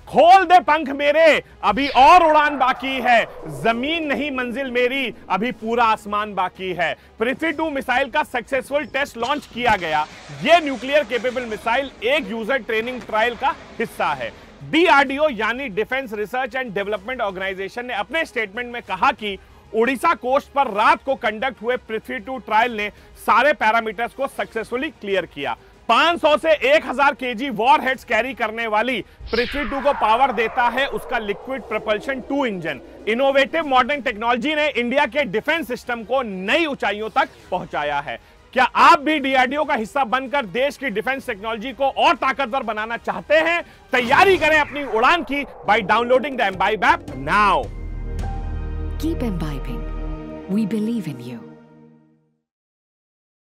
खोल दे पंख मेरे, अभी और उड़ान बाकी है, जमीन नहीं मंजिल मेरी, अभी पूरा आसमान बाकी है। पृथ्वी 2 मिसाइल का सक्सेसफुल टेस्ट लॉन्च किया गया। यह न्यूक्लियर केपेबल मिसाइल एक यूजर ट्रेनिंग ट्रायल का हिस्सा है। डीआरडीओ यानी defence research and development organisation ने अपने स्टेटमेंट में कहा कि उड़ीसा कोस्ट पर रात को कंडक्ट हुए पृथ्वी 2 ट्रायल ने सारे पैरामीटर्स को सक्सेसफुली क्लियर किया। 500 से 1000 केजी वॉर हेड्स कैरी करने वाली पृथ्वी 2 को पावर देता है उसका liquid propulsion 2 engine. Innovative modern technology ने इंडिया के डिफेंस सिस्टम को नई ऊंचाइयों तक पहुंचाया है। क्या आप भी डीआरडीओ का हिस्सा बनकर देश की डिफेंस टेक्नोलॉजी को और ताकतवर बनाना चाहते हैं? तैयारी करें अपनी उड़ान की by downloading the Embibe app now. Keep imbibing. We believe in you.